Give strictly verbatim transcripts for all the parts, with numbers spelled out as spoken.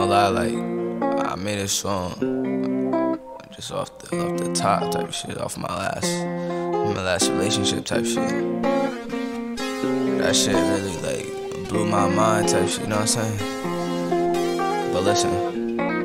gonna lie, like, I made a song just off the off the top type shit, off my last my last relationship type shit. That shit really like blew my mind type shit, you know what I'm saying? But listen.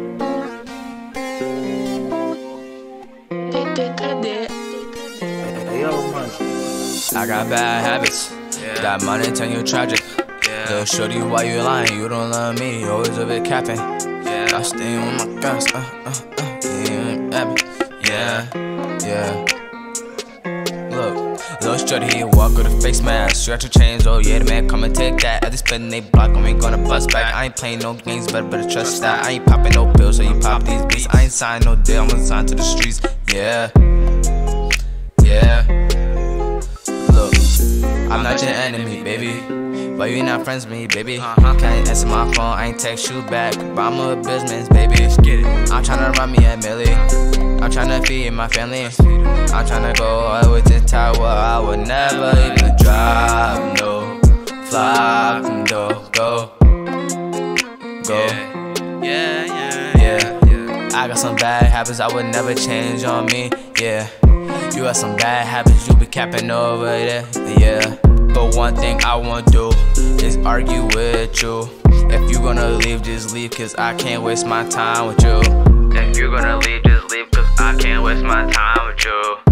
I got bad habits, yeah. Got money turn you tragic. Yeah. They'll show you why you lying, you don't love me, you always a bit capping. Yeah. I stay with my guns, uh, uh, uh, yeah, yeah, yeah. Look, little shorty, he walk with a face mask, stretch your chains, oh yeah, the man come and take that. At this spin they block, I ain't gonna bust back. I ain't playing no games, better better trust that. I ain't popping no pills, so you pop these beats. I ain't signed no deal, I'm assigned to the streets, yeah, yeah. Look, I'm not your enemy, baby. Why you not friends with me, baby? Uh-huh. Can't answer my phone, I ain't text you back. But I'm a business, baby. Get it. I'm tryna run me a milli. I'm tryna feed my family. I'm tryna go all the way to the tower. I would never even drive, no. Fly from door, go. Go. Yeah, yeah, yeah, yeah, yeah. I got some bad habits I would never change on me, yeah. You got some bad habits, you be capping over there, yeah. But one thing I won't do is argue with you. If you gonna leave, just leave, cause I can't waste my time with you. If you gonna leave, just leave, cause I can't waste my time with you.